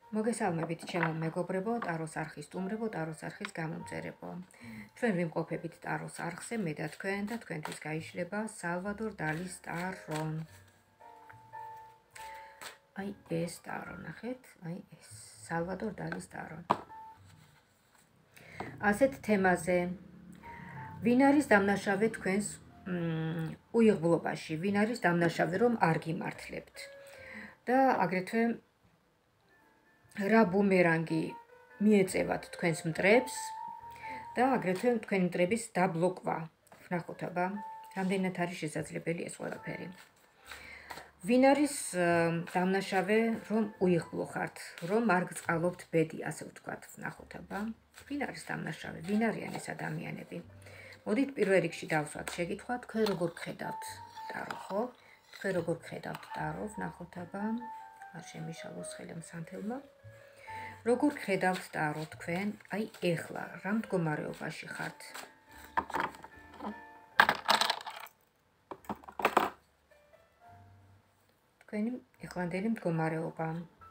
მოგესალმებით ჩემო მეგობრებო, ტაროს არხის სტუმრებო, ტაროს არხის გამომწერებო. ჩვენ ვიმყოფებით ტაროს არხზე, მე და თქვენთვის გაიშლება სალვადორ დალის ტარო. აი ეს ტარო, ნახეთ, აი ეს სალვადორ დალის ტარო. ასეთ თემაზე ვინ არის დამნაშავე თქვენს უიღბლობაში, ვინ არის დამნაშავე რომ არ გიმართლებთ. და აგრეთვე რა ბუმერანგი მიეწევათ თქვენს მტრებს და აგრეთვე თქვენი მტრების დაბლოკვა. ვნახოთ აბა, რამდენად არის შესაძლებელი ეს ყველაფერი. ვინ არის დამნაშავე რომ უიღბლო ხართ, რომ არ გწყალობთ ბედი, ასე ვთქვათ. ვნახოთ აბა, ვინ არის დამნაშავე, ვინ არიან ეს ადამიანები. მოდით პირველ რიგში დავსვათ შეკითხვა, თქვენ როგორ გხედავთ ტარო, ხო? თქვენ როგორ გხედავთ ტარო, ვნახოთ აბა, არ შემიშალოს ხელი მსანთელმა. როგორ გხედავთ ტარო თქვენ, აი ეხლა, რა მდგომარეობაში ხართ? თქვენი ეხლანდელი მდგომარეობა.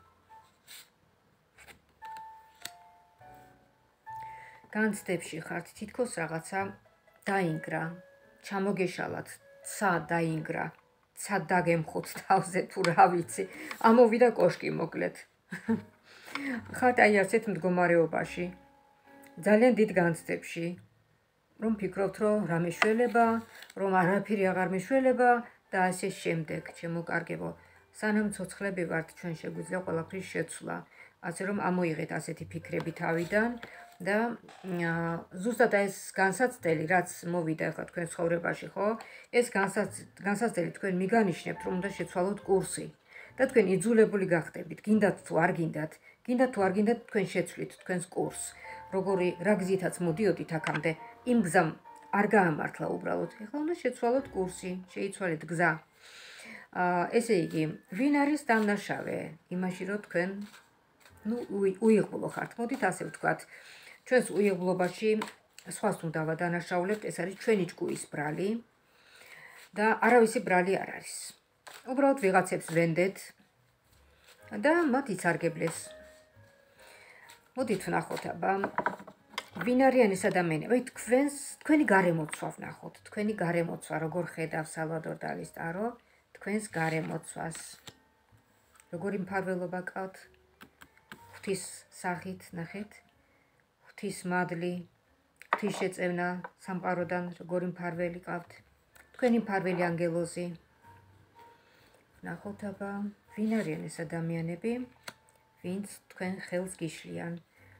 განცდებში ხართ, თითქოს რაღაცა დაინგრა, ჩამოგეშალათ, ცა დაინგრა, ცა დაგემხოთ თავზე თუ რა ვიცი, ამოვიდა კოშკი მოკლედ. ხართ აი ასეთ მდგომარეობაში, ძალიან დიდ განცდებში, რომ ფიქრობთ, რომ რა მეშველება, რომ არაფერი აღარ მეშველება და ასე შემდეგ, ჩემო კარგებო. სანამ ცოცხლები ვართ, ჩვენ შეგვიძლია ყველაფრის შეცვლა, ასე რომ ამოიღეთ ასეთი ფიქრები თავიდან და ზუსტად ეს განსაცდელი, რაც მოვიდა ახლა თქვენ ცხოვრებაში, ხო? ეს განსაცდელი თქვენ მიგანიშნებთ, რომ უნდა შეცვალოთ კურსი და თქვენ იძულებული გახდებით, გინდათ თუ არ გინდათ, თქვენ შეცვლით თქვენს კურსს. როგორი რა გზითაც მოდიოდით აქამდე, იმ გზამ არ გაამართლა უბრალოდ. ეხლა უნდა შეცვალოთ კურსი, შეიცვალეთ გზა. ესე იგი, ვინ არის დამნაშავე? იმაში რომ თქვენ უიღბლო ხართ. მოდით ასე ვთქვათ, ჩვენს უიღბლობაში სხვას თუ დავადანაშაულებთ, ეს არის ჩვენი ჭკუის ბრალი და არავისი ბრალი არ არის. უბრალოდ ვიღაცებს ვენდეთ და მათ იცარგებლეს. მოდით ვნახოთ აბა, ვინ არიან ეს ადამიანები? აი თქვენი გარემოცვა ვნახოთ, თქვენი გარემოცვა, როგორ ხედავს სალვადორ დალის ტარო თქვენს გარემოცვას. როგორი მფარველობა გყავთ? ღვთის სახით, ნახეთ, ღვთის მადლი, ღვთის შეწევნა სამყაროდან, როგორი მფარველი გყავთ. თქვენი მფარველი ანგელოზი. ვნახოთ აბა, ვინ არიან ეს ადამიანები, ვინც თქვენ ხელს გიშლიან.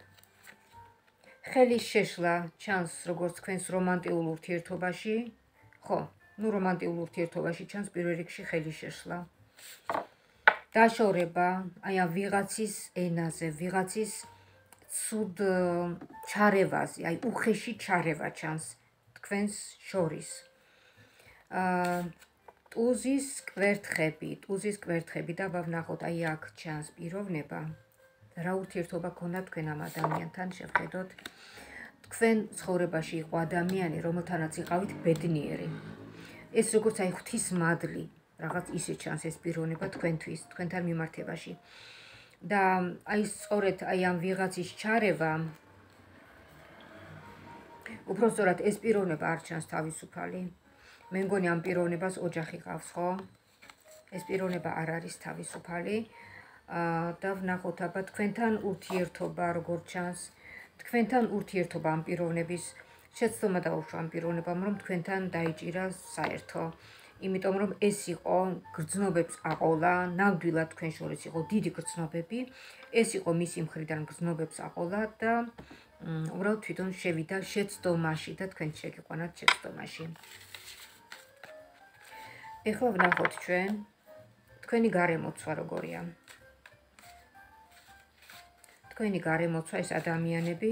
ხელის შეშლა ჩანს როგორც თქვენს რომანტიულ ურთიერთობაში, ხო, რომანტიულ ურთიერთობაში ჩანს პირველ რიგში ხელის შეშლა. დაშორება, აი ამ ვიღაცის ენაზე, ვიღაცის ცუდ ჩარევაზე, აი უხეში ჩარევა ჩანს თქვენს შორის. ტუზის კვერთხები და ვნახოთ, აი აქ ჩანს პიროვნება. რა ურთიერთობა გქონდა თქვენ ამ ადამიანთან, შევხედოთ. თქვენ ცხოვრებაში იყო ადამიანი, რომელთანაც იყავით ბედნიერი. ეს როგორც აი ღვთის მადლი, რაღაც ისე ჩანს ეს პიროვნება თქვენთვის, თქვენთან მიმართებაში. და აი სწორედ აი ამ ვიღაცის ჩარევა, უბრალოდ ეს პიროვნება არ ჩანს თავისუფალი. მე მგონი ამ პიროვნებას ოჯახი ყავს, ხო? ეს პიროვნება არ არის თავისუფალი. და ვნახოთ აბა თქვენთან ურთიერთობა როგორ ჩანს. თქვენთან ურთიერთობა ამ პიროვნების შეცდომა დაუშვა ამ პიროვნებამ, რომ თქვენთან დაიჭირა საერთო. იმიტომ რომ ეს იყო გრძნობებს აყოლა, ნამდვილად თქვენ შორის იყო დიდი გრძნობები, ეს იყო მისი მხრიდან გრძნობებს აყოლა და უბრალოდ თვითონ შევიდა შეცდომაში და თქვენ შეგიყვანათ შეცდომაში. ეხლა ვნახოთ ჩვენ თქვენი გარემოცვა როგორია. თქვენი გარემოცვა ეს ადამიანები,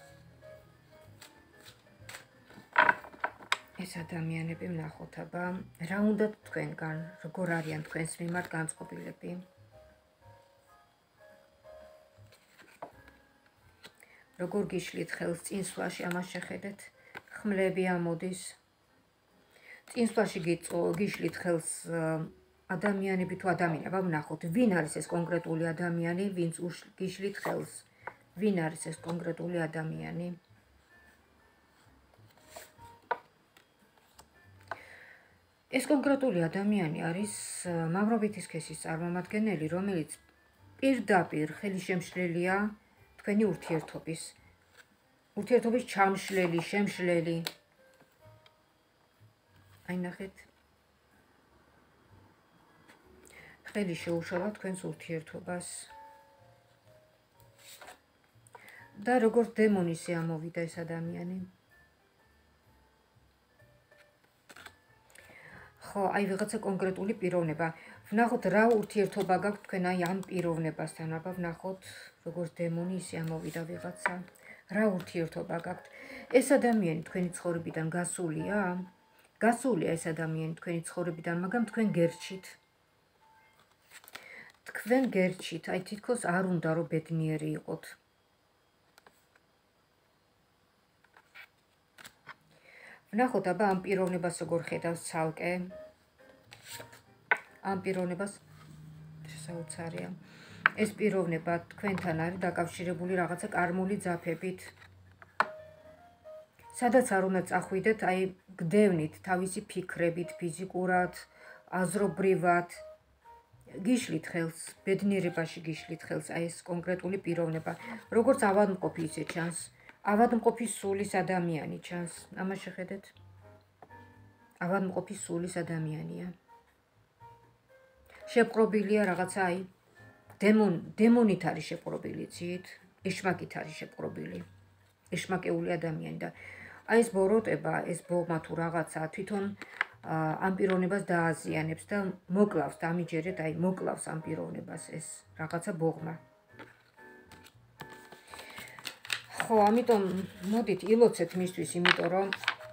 ვნახოთ აბა, რა უნდათ თქვენგან, როგორ არიან თქვენს მიმართ განწყობილები. როგორ გიშლით ხელს წინსვლაში, ამას შეხედეთ, ხმლები ამოდის. წინსვლაში გიშლით ხელს ადამიანები თუ ადამიანები, აბა ვნახოთ, ვინ არის ეს კონკრეტული ადამიანი, ვინც გიშლით ხელს. ვინ არის ეს კონკრეტული ადამიანი? ეს კონკრეტული ადამიანი არის მამრობითი სქესის წარმომადგენელი, რომელიც პირდაპირ ხელისშემშლელია თქვენი ურთიერთობის ჩამშლელი, შემშლელი. აი ნახეთ. ხელი შეუშალა თქვენს ურთიერთობას. და როგორც დემონისი ამოვიდა ეს ადამიანი. ხო, აი ვიღაცა კონკრეტული პიროვნება. ვნახოთ რა ურთიერთობა გაქვთ თქვენ აი ამ პიროვნებასთან. აბა ვნახოთ როგორც დემონი ისე ამოვიდა ვიღაცა. რა ურთიერთობა გაქვთ? ეს ადამიანი თქვენი ცხოვრებიდან გასულია? გასულია ეს ადამიანი თქვენი ცხოვრებიდან, მაგრამ თქვენ გერჩით. თქვენ გერჩით, აი თითქოს არ უნდა რომ ბედნიერი იყოთ. ვნახოთ აბა ამ პიროვნებას როგორ ხედავს ცალკე. ამ პიროვნებას შესაუცარია. ეს პიროვნება თქვენთან არის დაკავშირებული რაღაცა კარმული ძაფებით. სადაც არ უნდა წახვიდეთ, აი გდევნით თავისი ფიქრებით, ფიზიკურად, აზრობრივად. გიშლით ხელს, ბედნიერებაში გიშლით ხელს, აი ეს კონკრეტული პიროვნება. როგორც ავადმყოფი ისე ჩანს. ავადმყოფის სულის ადამიანი ჩანს. ამას შეხედეთ. ავადმყოფის სულის ადამიანია. შეპყრობილია რაღაცა აი დემონით არის შეპყრობილი, იცით? ეშმაკით არის შეპყრობილი. ეშმაკეული ადამიანი და აი ეს ბოროტება, ეს ბოღმა თუ რაღაცა თვითონ ამ პიროვნებას დააზიანებს და მოკლავს, დამიჯერეთ, აი მოკლავს ამ პიროვნებას ეს რაღაცა ბოღმა. ხო, ამიტომ მოდით ილოცეთ მისთვის, იმიტომ რომ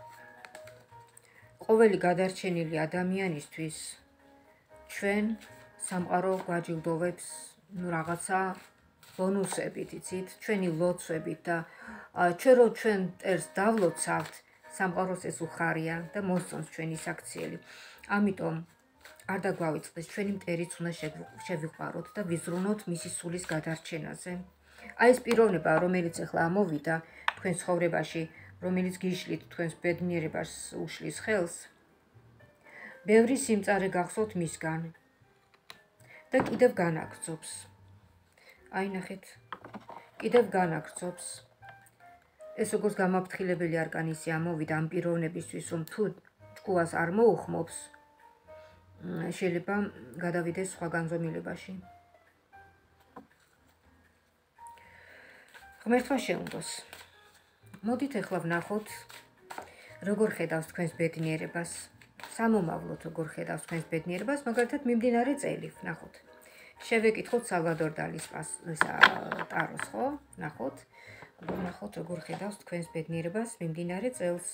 ყოველი გადარჩენილი ადამიანისთვის ჩვენ სამყარო გვაჯილდოვებს რაღაცა ბონუსებით, იცით, ჩვენი ლოცვებით და ჩვენ მტერს დავლოცავთ, სამყაროს ეს უხარია და მოსწონს ჩვენი საქციელი. ამიტომ არ დაგვავიწყდეს, ჩვენი მტერიც უნდა შევიყვაროთ და ვიზრუნოთ მისი სულის გადარჩენაზე. აი ეს პიროვნება, რომელიც ახლა ამოვიდა თქვენ ცხოვრებაში, რომელიც გიშლით თქვენს ბედნიერებას უშლის ხელს, ბევრი სიმწარე გახსოვთ მისგან და კიდევ განაგრძობს. აი ნახეთ, კიდევ განაგრძობს. ეს როგორც გამაფრთხილებელი არკანი ამოვიდა ამ პიროვნებისთვის, რომ თუ ჭკუას არ მოუხმობს, შეიძლება გადავიდეს სხვა განზომილებაში. ღმერთმა შეუნდოს. მოდით ახლა ვნახოთ, როგორ ხედავს თქვენს ბედნიერებას. სამომავლოდ როგორ ხედავს თქვენს ბედნიერებას, მაგალითად მიმდინარე წელი, ვნახოთ. შევეკითხოთ სალვადორ დალის ტაროს, ხო? ვნახოთ. ვნახოთ როგორ ხედავს თქვენს ბედნიერებას მიმდინარე წელს.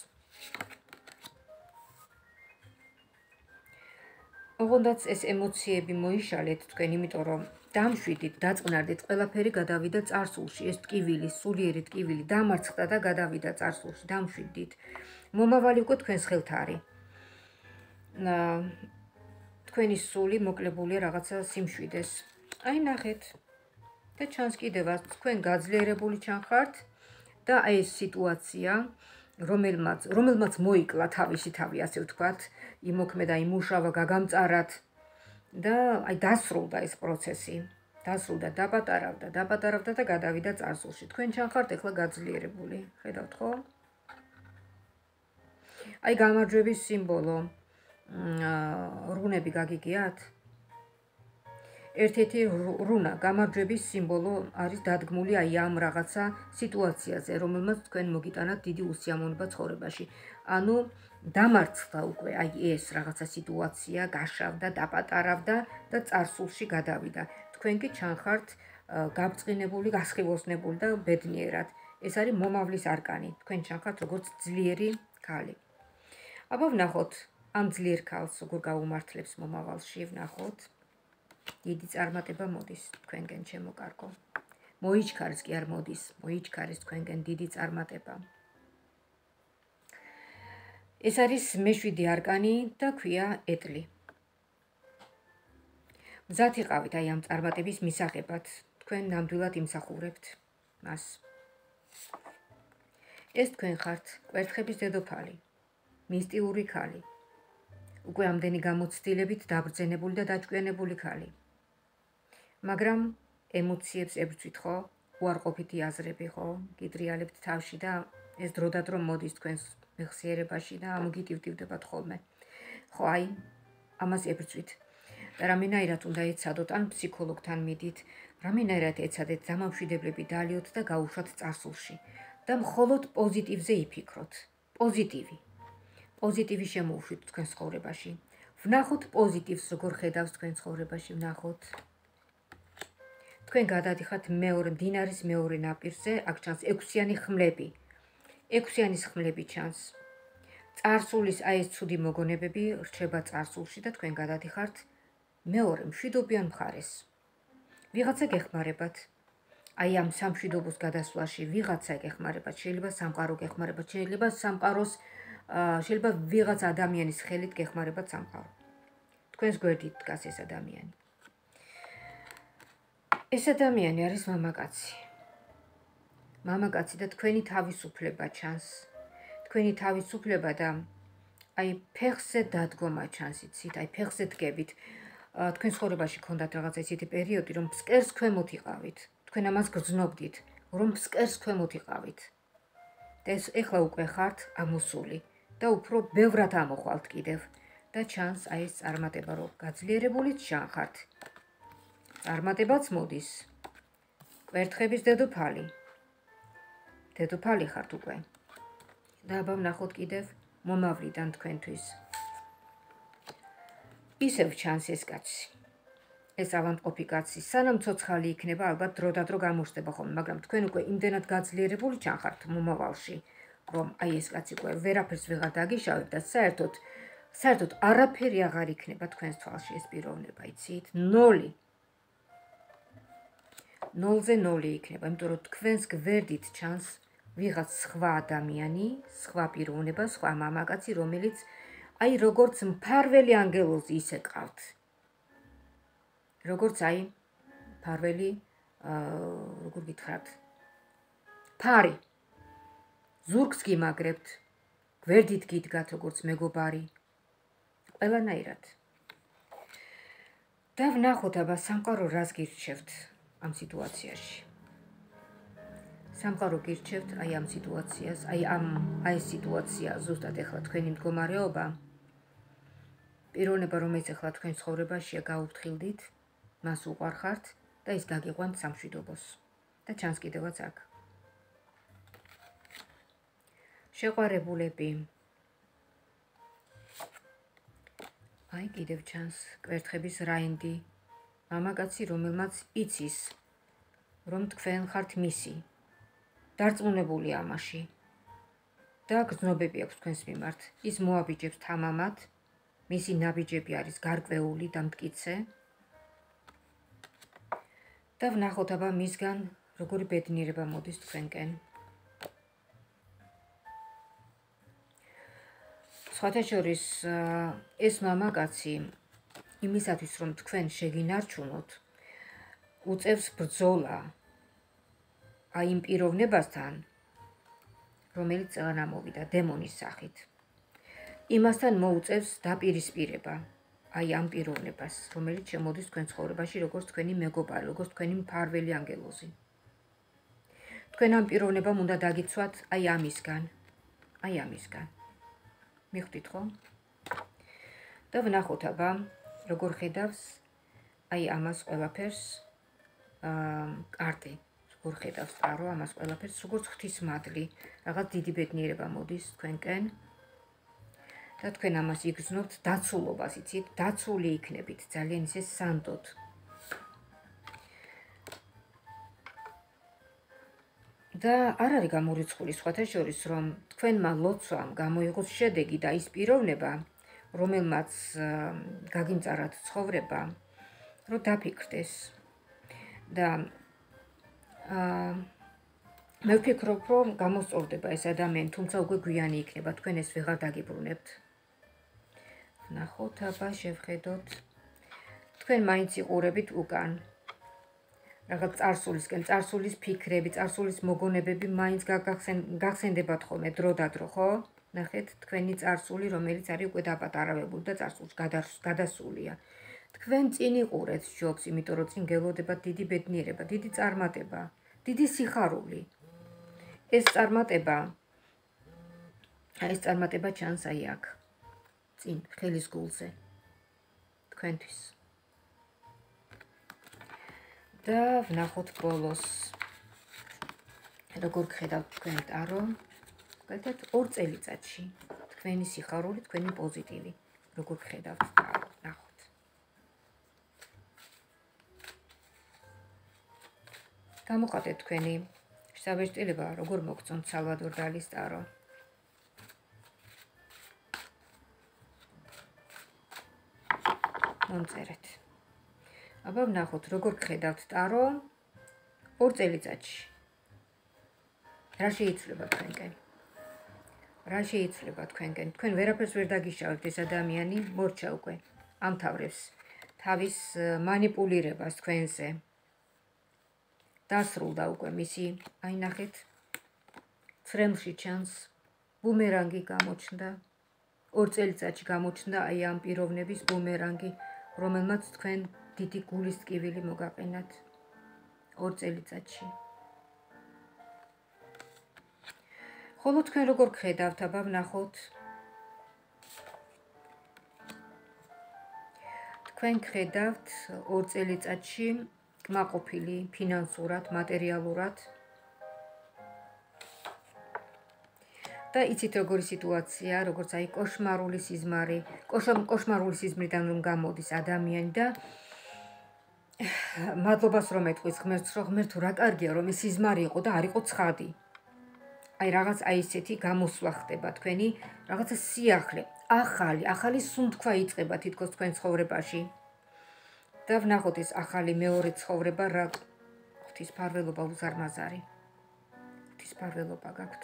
ოღონდაც ეს ემოციები მოიშალეთ თქვენ, იმიტომ რომ დამშვიდით, დაწყნარდით, ყველაფერი გადავიდა წარსულში, ეს ტკივილი, სულიერი ტკივილი დამარცხდა და გადავიდა წარსულში, დამშვიდით. მომავალი უკვე თქვენს ხელთ არის. თქვენი სული მოკლებულია რაღაცა სიმშვიდეს. აი ნახეთ. და ჩანს კიდევაც თქვენ გაძლიერებული ჩანხართ და აი ეს სიტუაცია, რომელმაც მოიკლა თავისი თავი, ასე ვთქვათ, იმოქმედა, იმუშავა, გაგამწარად და აი დასრულდა ეს პროცესი. დასრულდა, დაპატარავდა და გადავიდა წარსულში. თქვენ ჩანხართ ახლა გაძლიერებული. ხედავთ ხო? აი გამარჯვების სიმბოლო. რუნები გაგიგიათ? ერთ-ერთი რუნა, გამარჯვების სიმბოლო არის დადგმული აი ამ რაღაცა სიტუაციაზე, რომელმაც თქვენ მოგიტანათ დიდი უსიამოვნება ცხოვრებაში. ანუ დამარცხდა უკვე აი ეს რაღაცა სიტუაცია, გაშავდა, დაპატარავდა და წარსულში გადავიდა. თქვენ კი ჩანხართ გაბრწყინებული, გასხივოსნებული და ბედნიერად. ეს არის მომავლის არკანი. თქვენ ჩანხართ როგორც ძლიერი ქალი. აბა ვნახოთ ამ ძლიერ ქალს როგორ გაუმართლებს მომავალში, ვნახოთ. დიდი წარმატება მოდის თქვენგენ, ჩემო კარგო. მოიჩქარს კი არ მოდის, მოიჩქარს თქვენგენ დიდი წარმატება. ეს არის მე-7 არკანი და ქვია ეტლი. მზად იყავით აი ამ წარმატების მისაღებად, თქვენ ნამდვილად იმსახურებთ მას. ეს თქვენ ხართ კვერთხების დედოფალი, მისტიური ქალი. უკვე ამდენი გამოცდილებით დაბრძენებული და დაჭკვიანებული ქალი. მაგრამ ემოციებს ებრძვით ხო? უარყოფითი აზრები ხო? გიტრიალებთ თავში და ეს დროდადრო მოდის თქვენს მეხსიერებაში და ამოგიტივტივდებათ ხოლმე. ხო, აი, ამას ებრძვით. და რამენაირად უნდა ეცადოთ, ან ფსიქოლოგთან მიდით, რამენაირად ეცადეთ დამამშვიდებლები დალიოთ და გაუშვათ წარსულში და მხოლოდ პოზიტივზე იფიქროთ. პოზიტივი შემოუშვით თქვენ ცხოვრებაში. ვნახოთ პოზიტივს როგორ ხედავს თქვენ ცხოვრებაში, ვნახოთ. თქვენ გადადიხართ მდინარის მეორე ნაპირზე, აქ ჩანს 6-იანი ხმლები. 6-яნის ხმლები ჩანს. წარსულის აი ეს ცუდი მოგონებები რჩება წარსულში და თქვენ გადადიხართ მეორე მშვიდობიან მხარეს. ვიღაცა გეხმარებათ. აი ამ სამშვიდობოს გადასვლაში ვიღაცა გეხმარებათ, შეიძლება სამყარო გეხმარებათ, შეიძლება ვიღაც ადამიანის ხელით გეხმარებათ სამყარო. თქვენს გვერდით დგას ეს ადამიანი. ეს ადამიანი არის მამაკაცი. მამაკაცი და თქვენი თავისუფლება ჩანს. თქვენი თავისუფლება და აი ფეხზე დადგომა ჩანს, იცით, აი ფეხზე დგებით. თქვენ ცხოვრებაში ქონდათ რაღაც ისეთი პერიოდი, რომ ფსკერს ქვემოთ იყავით. თქვენ ამას გრძნობდით, რომ ფსკერს ქვემოთ იყავით. და ეს ეხლა უკვე ხართ ამოსული და უფრო ბევრად ამოხვალთ კიდევ და ჩანს აი ეს წარმატება, რომ გაძლიერებულიც ჩანხართ. წარმატებაც მოდის. კვერთხების დედოფალი. დედოფალი ხართ უკვე. და აბა ვნახოთ კიდევ მომავლიდან თქვენთვის. ისევ ჩანს ეს კაცი. ეს ავადმყოფი კაცი, სანამ ცოცხალი იქნება, ალბათ დროდადრო გამოჩნდება ხოლმე, მაგრამ თქვენ უკვე იმდენად გაძლიერებული ჩანხართ მომავალში, რომ აი ეს კაცი უკვე ვერაფერს ვეღარ დაგიშავებ და საერთოდ არაფერი აღარ იქნება თქვენს თვალში ეს პიროვნება, იცით? 0. 0-ზე 0 იქნება, იმიტომ რომ თქვენს გვერდით ჩანს ვიღაც სხვა ადამიანი, სხვა პიროვნება, სხვა მამაკაცი, რომელიც აი როგორც მფარველი ანგელოზი ისე ყავთ. როგორც აი მფარველი, როგორ გითხრათ? ფარი. ზურგს გიმაგრებთ, გვერდით გიდგათ როგორც მეგობარი. ყველანაირად. და ვნახოთ აბა სამყარო რას გირჩევთ ამ სიტუაციაში. სამყარო გირჩევთ აი ამ სიტუაციას, აი ეს სიტუაცია ზუსტად ეხლა თქვენი მდგომარეობა. პიროვნება, რომელიც ეხლა თქვენ ცხოვრებაშია, გაუფრთხილდით, მას უყვარხართ და ის გაგიყვანთ სამშვიდობოს. და ჩანს კიდევაც აქ. შეყვარებულები. აი კიდევ ჩანს კვერთხების რაინდი. მამაკაცი, რომელმაც იცის, რომ თქვენ ხართ მისი. დარწმუნებული ამაში. და გრძნობები აქვს თქვენს მიმართ. ის მოაბიჯებს თამამად. მისი ნაბიჯები არის გარკვეული და მტკიცე. და ვნახოთ აბა მისგან როგორი ბედნიერება მოდის თქვენკენ. სხვათა შორის ეს მამაკაცი იმისათვის, რომ თქვენ შეგინარჩუნოთ, უწევს ბრძოლა აი იმ პიროვნებასთან, რომელიც წეღან ამოვიდა დემონის სახით. იმასთან მოუწევს დაპირისპირება აი ამ პიროვნებას, რომელიც შემოდის თქვენ ცხოვრებაში როგორც თქვენი მეგობარი, როგორც თქვენი მფარველი ანგელოზი. თქვენ ამ პიროვნებამ უნდა დაგიცვათ აი ამისგან. მიხვდით ხო? და ვნახოთ აბა როგორ ხედავს აი ამას ყველაფერს კარტი. როგორ ხედავს ტარო ამას ყველაფერს, როგორც ღვთისმადლი, რაღაც დიდი ბედნიერება მოდის თქვენკენ. და თქვენ ამას იგრძნობთ დაცულობას, იცით? დაცული იქნებით, ძალიან ისე სანდოდ. და არ არის გამორიცხული სხვათა შორის, რომ თქვენმა ლოცვამ გამოიღოს შედეგი და ის პიროვნება, რომელმაც გაგიმწარათ ცხოვრება, რომ დაფიქრდეს. და მე ვფიქრობ, რომ გამოსწორდება ეს ადამიანი, თუმცა უკვე გვიანი იქნება, თქვენ ეს ვეღარ დაგიბრუნებთ. ვნახოთ აბა შევხედოთ. თქვენ მაინც იყურებით უკან. რაღაც წარსულისკენ, წარსულის ფიქრები, წარსულის მოგონებები მაინც გახსენდებათ ხოლმე დრო და დრო, ხო? ნახეთ, თქვენი წარსული, რომელიც არის უკვე დაპატარავებული და წარსულს გადასულია. თქვენ წინ იყურეთ ჯობს, იმიტომ რომ წინ გელოდებათ დიდი ბედნიერება, დიდი წარმატება, დიდი სიხარული. ეს წარმატება ჩანს აი აქ. წინ ხელის გულზე. თქვენთვის. და ვნახოთ ბოლოს. როგორ გხედავთ თქვენ ტარო? გქეთეთ 2 წელიწადში. თქვენი სიხარული, თქვენი პოზიტივი. როგორ გხედავთ ტარო? ნახოთ. გამოხატეთ თქვენი შესაბეჭდილება, როგორ მოგწონთ სალვადორ დალის ტარო. მომწერეთ. აბა ვნახოთ, როგორ გხედავთ ტარო 2 წელიწადში. რა შეიცვლება თქვენკენ? რა შეიცვლება თქვენკენ? თქვენ ვერაფერს ვერ დაგიშავებთ, ეს ადამიანი მორჩა უკვე. ამთავრებს თავის მანიპულირებას თქვენზე. დასრულდა უკვე მისი, აი ნახეთ. ცრემლში ჩანს ბუმერანგი გამოჩნდა. 2 წელიწადში გამოჩნდა აი ამ პიროვნების ბუმერანგი, რომელმაც თქვენ დიდი გულის ტკივილი მოგაყენათ 2 წელიწადში. ხოლო თქვენ როგორ გხედავთ, აბა ვნახოთ. თქვენ გხედავთ 2 წელიწადში კმაყოფილი ფინანსურად, მატერიალურად. და იცით როგორი სიტუაცია, როგორც აი კოშმარული სიზმარი, კოშმარული სიზმრიდან რომ გამოდის ადამიანი და მადლობას რომ ეთქვის ღმერთს, რომ ღმერთო რა კარგია რომ ეს სიზმარი იყო და არ იყო ცხადი. აი რაღაც აი ესეთი გამოსვლა ხდება თქვენი, რაღაცა სიახლე, ახალი სუნთქვა იწყება თითქოს თქვენ ცხოვრებაში. და ვნახოთ ეს ახალი მეორე ცხოვრება რა ღვთისმფარველობა უზარმაზარი. ღვთისმფარველობა გაქვთ.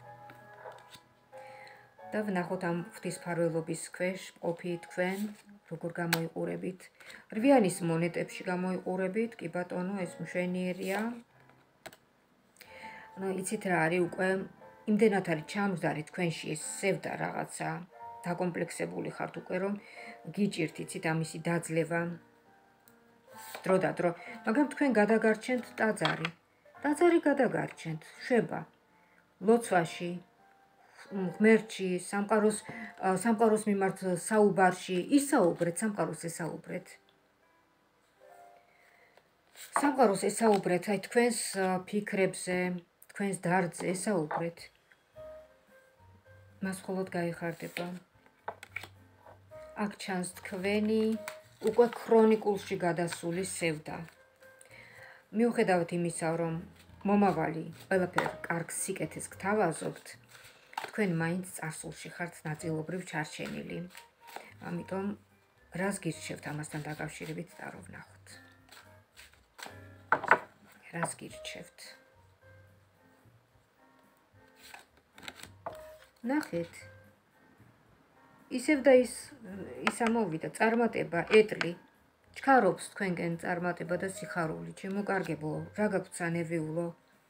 და ვნახოთ ამ ღვთისმფარველობის ქვეშ ყოფი თქვენ, როგორ გამოიყურებით. რვიანის მონეტებში გამოიყურებით, კი ბატონო, ეს მშვენიერია. ну, იცით რა არის უკვე იმდენად არის ჩამზარი თქვენში ეს სევდა რაღაცა, დაკომპლექსებული ხართ უკვე რომ გიჭირთ, იცით ამისი დაძლევა. დრო და დრო, მაგრამ თქვენ გადაგარჩენთ ტაძარი. ტაძარი გადაგარჩენთ, შვება. ლოცვაში, ღმერთში, სამყაროს მიმართ საუბარში, ისაუბრეთ, სამყაროს ესაუბრეთ. სამყაროს ესაუბრეთ, აი თქვენს ფიქრებზე, თქვენს დარდზე ესაუბრეთ. მას მხოლოდ გაიხარდება. აქ ჩანს თქვენი უკვე ქრონიკულში გადასული სევდა. მიუხედავად იმისა, რომ მომავალი ყველაფერ კარგ სიკეთეს გთავაზობთ, თქვენ მაინც წარსულში ხართ ნაწილობრივ ჩარჩენილი. ამიტომ რას გირჩევთ ამასთან დაკავშირებით ტარო ვნახოთ. რას გირჩევთ? ნახეთ. ისევ და ის ამოვიდა წარმატება, ეტლი. ჩქარობს თქვენგენ წარმატება და სიხარული, ჩემო კარგებო, რა გაქვთ სანერვიულო?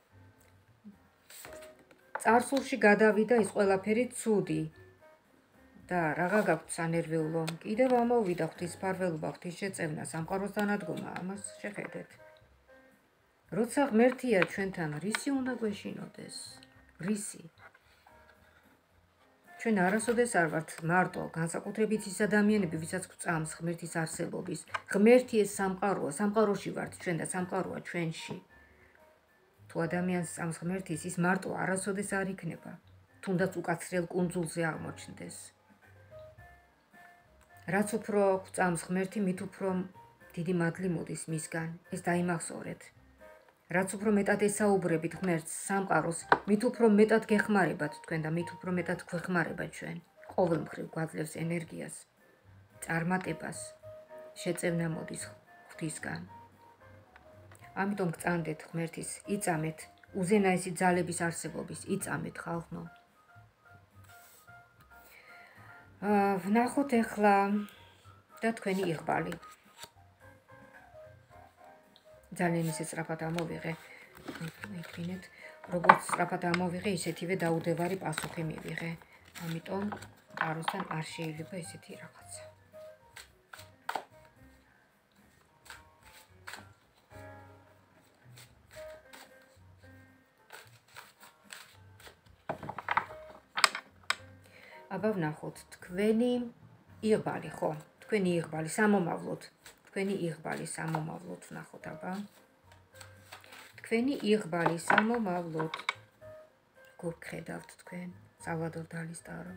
წარსულში გადავიდა ის ყველაფერი ცუდი. და რაღა გაქვთ სანერვიულო? კიდევ ამოვიდა ღვთისმფარველობა, ღვთისშეწევნა, სამყაროს დანადგომა, ამას შეხედეთ. როცა ღმერთია ჩვენთან, რისი უნდა გვეშინოდეს? რისი? ჩვენ არასოდეს არ ვართ მარტო, განსაკუთრებით ის ადამიანები, ვისაც გვწამს ღმერთის არსებობის. ღმერთი ეს სამყაროა, სამყაროში ვართ ჩვენ და სამყაროა ჩვენში. თუ ადამიანს წამს ღმერთის, ის მარტო არასოდეს არ იქნება, თუნდაც უკაცრიელ კუნძულზე აღმოჩნდეს. რაც უფრო გვწამს ღმერთი, მით უფრო დიდი მადლი მოდის მისგან, ეს დაიმახსოვრეთ. რაც უფრო მეტად ესაუბრებით ღმერთს, სამყაროს, მით უფრო მეტად გეხმარებათ თქვენ და მით უფრო მეტად გვეხმარება ჩვენ. ყოველ მხრივ გვაძლევს ენერგიას, წარმატებას, შეწევნა მოდის ღვთისგან. ამიტომ გწანდეთ ღმერთის, იწამეთ უზენაესი ძალების არსებობის, იწამეთ ხალხო. ვნახოთ ახლა და თქვენი იღბალი. ძალიან ისე სწრაფად ამოვიღე. მეკრინეთ, როგორც სწრაფად ამოვიღე, ისეთივე დაუდევარი პასუხი მივიღე. ამიტომ ტაროსთან არ შეიძლება ესეთი რაღაცა. აბა ვნახოთ თქვენი იღბალი, ხო? თქვენი იღბალი სამომავლოდ. თქვენი იღბალი სამომავლოდ ვნახოთ, აბა. თქვენი იღბალი სამომავლოდ. როგორ გხედავთ თქვენ? სალვადორ დალის ტარო.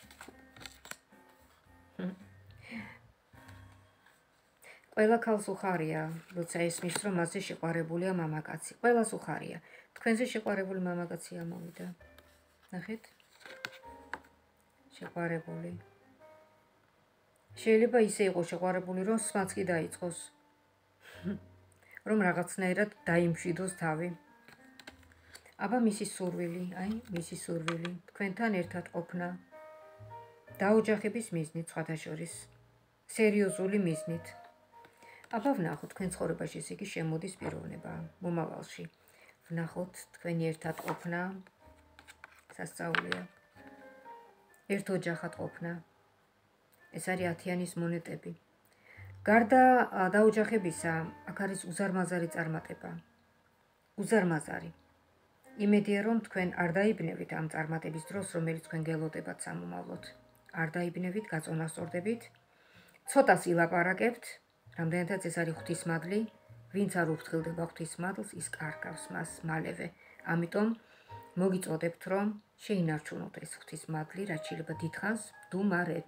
ყველა ქალს უხარია, როცა ესმის, რომ მასზე შეყვარებულია მამაკაცი. ყველას უხარია. თქვენზე შეყვარებული მამაკაცი ამოვიდა. ნახეთ? შეყვარებული. შეიძლება ისე იყოს შეყვარებული, რომ სმაც კი დაიწყოს. რომ რაღაცნაირად დაიმშვიდოს თავი. აბა მისი სურვილი, მისი სურვილი, თქვენთან ერთად ყოფნა. დაოჯახების მიზნით, სხვათა შორის. სერიოზული მიზნით. აბა ვნახოთ თქვენ ცხოვრებაში ეს იგი შემოდის პიროვნება მომავალში. ვნახოთ თქვენი ერთად ყოფნა. სასწაულია. ერთ ოჯახად ყოფნა. ეს არის 10-იანის მონეტები. გარდა დაოჯახებისა, აქ არის უზარმაზარი წარმატება. უზარმაზარი. იმედია, რომ თქვენ არ დაიბნევით ამ წარმატების დროს, რომელიც თქვენ გელოდებათ სამომავლოდ. არ დაიბნევით, გაწონასწორდებით. ცოტას ილაპარაკებთ, რამდენადაც ეს არის ღვთისმადლი, ვინც არ უფრთხილდება ღვთისმადლს, ის კარგავს მას მალევე. ამიტომ მოგიწოდებთ, რომ შეინარჩუნოთ ეს ღვთისმადლი, რაც შეიძლება დიდხანს ვდუმარეთ.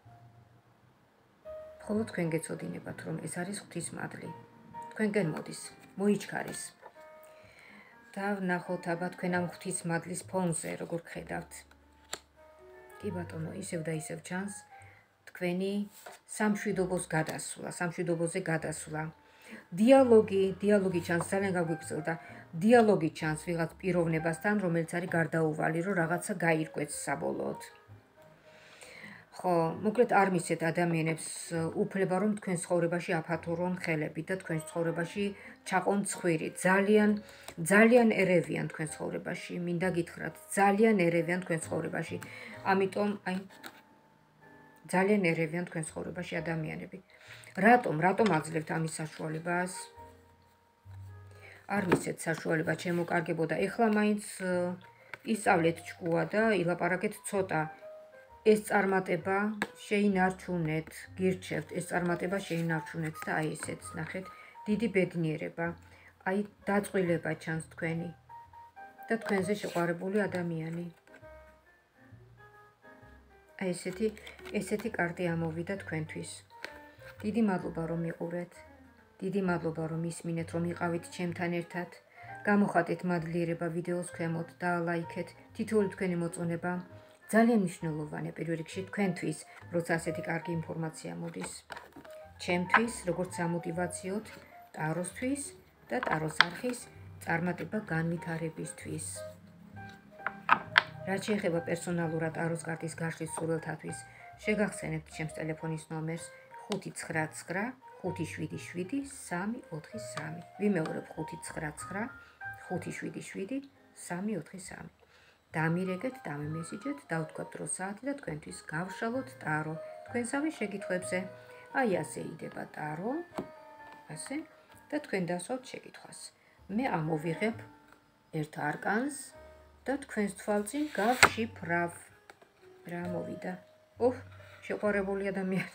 მხოლოდ თქვენ გეცოდინებათ, რომ ეს არის ღვთისმადლი. თქვენგენ მოდის, მოიჩქარის. და ვნახოთ აბა თქვენ ამ ღვთისმადლის ფონზე, როგორ გხედავთ. კი ბატონო, ისევ და ისევ ჩანს თქვენი სამშვიდობოს გადასვლა, სამშვიდობოზე გადასვლა. დიალოგი ჩანს, ძალიან გაგვიგრძელდა. დიალოგი ჩანს ვიღაც პიროვნებასთან, რომელიც არის გარდაუვალი, რომ რაღაცა გაირკვეც საბოლოოდ. ხო, მოკლედ არ მისცეთ ადამიანებს უფლება, რომ თქვენ ცხოვრებაში აფათურონ ხელები და თქვენ ცხოვრებაში ჩაყონ ცხვირი. ძალიან ერევიან თქვენ ცხოვრებაში, მინდა გითხრათ, ძალიან ერევიან თქვენ ცხოვრებაში. ამიტომ, ძალიან ერევიან თქვენ ცხოვრებაში ადამიანები. რატომ აძლევთ ამის საშუალებას? არ მისცეთ საშუალება შემოკარგებოდა. ეხლა მაინც ისწავლეთ ჭკუა და ილაპარაკეთ ცოტა. ეს წარმატება შეინარჩუნეთ, გირჩევთ, ეს წარმატება შეინარჩუნეთ და აი ესეც, ნახეთ, დიდი ბედნიერება, დაწყვილება ჩანს თქვენი და თქვენზე შეყვარებული ადამიანი. აი ესეთი კარტი ამოვიდა თქვენთვის. დიდი მადლობა რომ მიყურეთ. დიდი მადლობა რომ ისმინეთ, რომ იყავით ჩემთან ერთად. გამოხატეთ მადლიერება ვიდეოს ქვემოთ და ლაიქეთ. თითოეული თქვენი მოწონება ძალიან მნიშვნელოვანია პირველ რიგში თქვენთვის, როცა ასეთი კარგი ინფორმაცია მოდის. ჩემთვის, როგორც სამოტივაციოდ, ტაროსთვის და ტაროს არხის წარმატება განვითარებისთვის. რაც შეეხება პერსონალურად ტაროს კარტის გაშლის სურვილთათვის, შეგახსენებთ ჩემს ტელეფონის ნომერს 599 577 343. ვიმეორებ 599 577 343. დამირეკეთ, დამიმესიჯეთ, დავთქვათ დრო საათი და თქვენთვის გავშალოთ ტარო. თქვენსავე შეკითხვებზე. აი ასე იდება ტარო. ასე და თქვენ დასვათ შეკითხვას. მე ამოვიღებ ერთ არკანს და თქვენს თვალწინ გავშიფრავ. რა მოვიდა? შეყვარებული ადამიანი.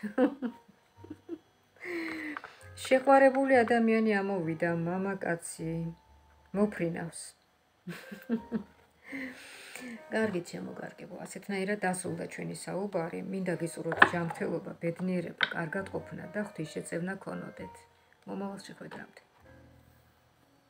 შეყვარებული ადამიანი ამოვიდა, მამაკაცი. მოფრინავს. კარგით შემოგარგებო, ასეთნაირად დასრულდა ჩვენი საუბარი. მინდა გისურვოთ ჯანმრთელობა, ბედნიერება, კარგად ყოფნა და ღვთისშეწევნა გქონოდეთ. მომავალ შეხვედრამდე.